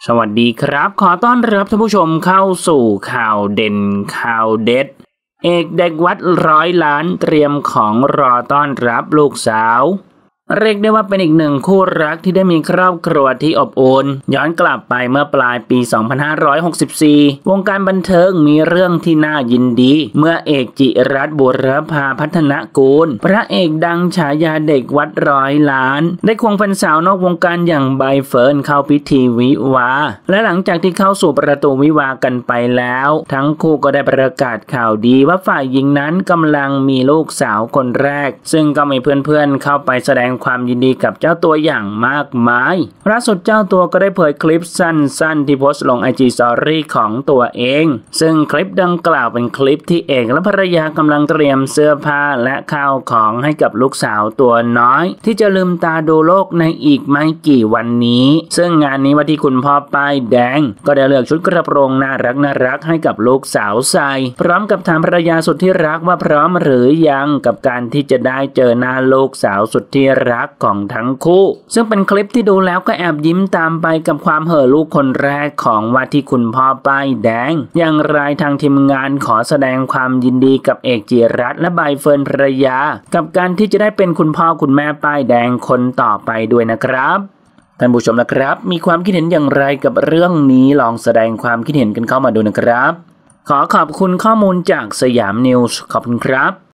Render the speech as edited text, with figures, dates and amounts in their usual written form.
สวัสดีครับขอต้อนรับท่านผู้ชมเข้าสู่ข่าวเด่นข่าวเด็ดเอกเด็กวัด100 ล้านเตรียมของรอต้อนรับลูกสาวเรียกได้ว่าเป็นอีกหนึ่งคู่รักที่ได้มีครอบครัวที่อบอุ่นย้อนกลับไปเมื่อปลายปี 2564 วงการบันเทิงมีเรื่องที่น่ายินดีเมื่อเอกจิรัตน์บุรพาพัฒนกูลพระเอกดังฉายาเด็กวัด100 ล้านได้ควงแฟนสาวนอกวงการอย่างใบเฟิร์นเข้าพิธีวิวาห์และหลังจากที่เข้าสู่ประตูวิวาห์กันไปแล้วทั้งคู่ก็ได้ประกาศข่าวดีว่าฝ่ายหญิงนั้นกำลังมีลูกสาวคนแรกซึ่งก็มีเพื่อนๆเข้าไปแสดงความยินดีกับเจ้าตัวอย่างมากมายล่าสุดเจ้าตัวก็ได้เผยคลิปสั้นๆที่โพสต์ลง IG Story ของตัวเองซึ่งคลิปดังกล่าวเป็นคลิปที่เอกและภรรยากำลังเตรียมเสื้อผ้าและข้าวของให้กับลูกสาวตัวน้อยที่จะลืมตาดูโลกในอีกไม่กี่วันนี้ซึ่งงานนี้ว่าที่คุณพ่อป้ายแดงก็ได้เลือกชุดกระโปรงน่ารักให้กับลูกสาวใส่พร้อมกับถามภรรยาสุดที่รักว่าพร้อมหรือยังกับการที่จะได้เจอหน้าลูกสาวสุดที่รักของทั้งคู่ซึ่งเป็นคลิปที่ดูแล้วก็แอบยิ้มตามไปกับความเห่อลูกคนแรกของว่าที่คุณพ่อป้ายแดงอย่างไรทางทีมงานขอแสดงความยินดีกับเอกจิรัตน์และใบเฟิร์นภรรยากับการที่จะได้เป็นคุณพ่อคุณแม่ป้ายแดงคนต่อไปด้วยนะครับท่านผู้ชมนะครับมีความคิดเห็นอย่างไรกับเรื่องนี้ลองแสดงความคิดเห็นกันเข้ามาดูนะครับขอขอบคุณข้อมูลจากสยามนิวส์ขอบคุณครับ